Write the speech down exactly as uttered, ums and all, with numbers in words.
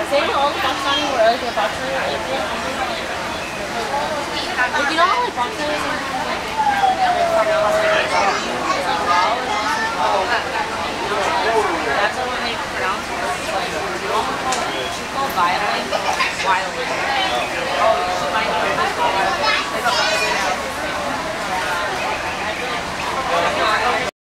Same with all the Pakistani were like the Pakistani or Indian. Like, you know how like Pakistani is like, that's how when they pronounce words, like, you know how she's called violent, violent. Oh, she might know this.